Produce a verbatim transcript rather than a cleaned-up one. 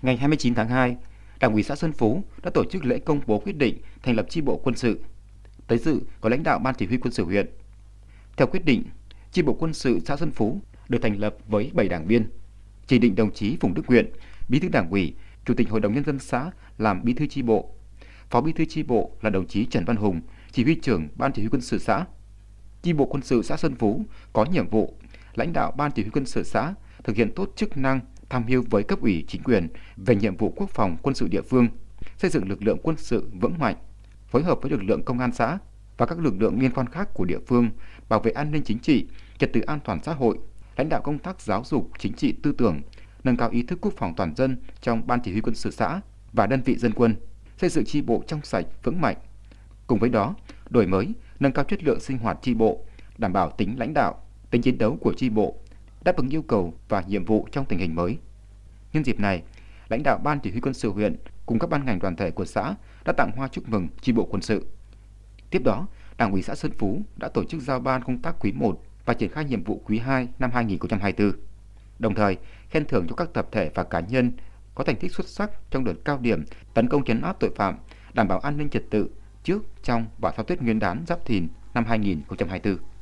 Ngày hai mươi chín tháng hai, Đảng ủy xã Xuân Phú đã tổ chức lễ công bố quyết định thành lập chi bộ quân sự. Tới dự có lãnh đạo Ban Chỉ huy Quân sự huyện. Theo quyết định, chi bộ quân sự xã Xuân Phú được thành lập với bảy đảng viên, chỉ định đồng chí Phùng Đức Nguyện, Bí thư Đảng ủy, Chủ tịch Hội đồng nhân dân xã làm bí thư chi bộ. Phó bí thư chi bộ là đồng chí Trần Văn Hùng, chỉ huy trưởng Ban Chỉ huy Quân sự xã. Chi bộ quân sự xã Xuân Phú có nhiệm vụ lãnh đạo Ban Chỉ huy Quân sự xã thực hiện tốt chức năng tham mưu với cấp ủy chính quyền về nhiệm vụ quốc phòng quân sự địa phương, xây dựng lực lượng quân sự vững mạnh, phối hợp với lực lượng công an xã và các lực lượng liên quan khác của địa phương bảo vệ an ninh chính trị, trật tự an toàn xã hội, lãnh đạo công tác giáo dục chính trị tư tưởng, nâng cao ý thức quốc phòng toàn dân trong Ban Chỉ huy Quân sự xã và đơn vị dân quân, xây dựng chi bộ trong sạch vững mạnh. Cùng với đó, đổi mới, nâng cao chất lượng sinh hoạt chi bộ, đảm bảo tính lãnh đạo, tính chiến đấu của chi bộ, đáp ứng yêu cầu và nhiệm vụ trong tình hình mới. Nhân dịp này, lãnh đạo Ban Chỉ huy Quân sự huyện cùng các ban ngành đoàn thể của xã đã tặng hoa chúc mừng chi bộ quân sự. Tiếp đó, Đảng ủy xã Xuân Phú đã tổ chức giao ban công tác quý một và triển khai nhiệm vụ quý hai năm hai nghìn không trăm hai mươi tư. Đồng thời, khen thưởng cho các tập thể và cá nhân có thành tích xuất sắc trong đợt cao điểm tấn công trấn áp tội phạm, đảm bảo an ninh trật tự trước, trong và sau Tết Nguyên đán Giáp Thìn năm hai nghìn không trăm hai mươi tư.